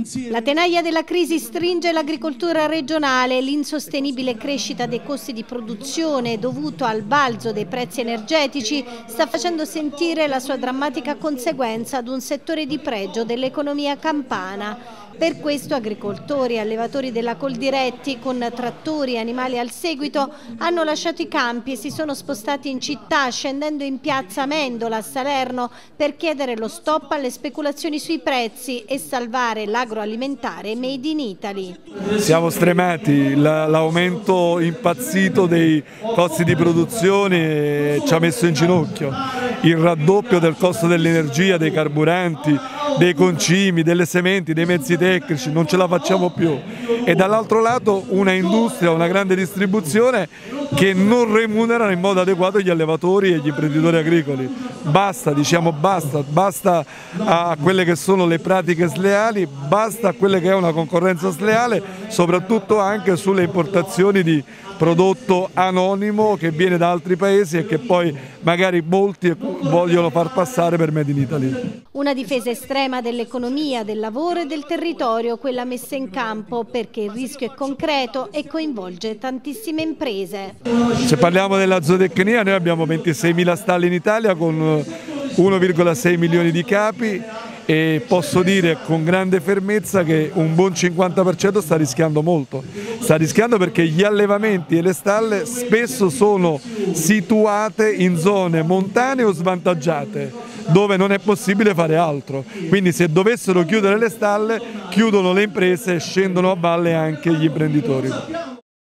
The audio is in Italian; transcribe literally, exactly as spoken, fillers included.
La tenaglia della crisi stringe l'agricoltura regionale. L'insostenibile crescita dei costi di produzione dovuto al balzo dei prezzi energetici sta facendo sentire la sua drammatica conseguenza ad un settore di pregio dell'economia campana. Per questo agricoltori e allevatori della Coldiretti, con trattori e animali al seguito, hanno lasciato i campi e si sono spostati in città, scendendo in piazza Amendola a Salerno per chiedere lo stop alle speculazioni sui prezzi e salvare l'agroalimentare made in Italy. Siamo stremati, l'aumento impazzito dei costi di produzione ci ha messo in ginocchio, il raddoppio del costo dell'energia, dei carburanti, dei concimi, delle sementi, dei mezzi tecnici, non ce la facciamo più, e dall'altro lato una industria, una grande distribuzione che non remunerano in modo adeguato gli allevatori e gli imprenditori agricoli. Basta, diciamo basta, basta a quelle che sono le pratiche sleali, basta a quelle che è una concorrenza sleale, soprattutto anche sulle importazioni di prodotto anonimo che viene da altri paesi e che poi magari molti vogliono far passare per Made in Italy. Una difesa estrema dell'economia, del lavoro e del territorio, quella messa in campo, perché il rischio è concreto e coinvolge tantissime imprese. Se parliamo della zootecnia, noi abbiamo ventiseimila stalli in Italia con uno virgola sei milioni di capi e posso dire con grande fermezza che un buon cinquanta per cento sta rischiando molto. Sta rischiando perché gli allevamenti e le stalle spesso sono situate in zone montane o svantaggiate, dove non è possibile fare altro. Quindi se dovessero chiudere le stalle, chiudono le imprese e scendono a valle anche gli imprenditori.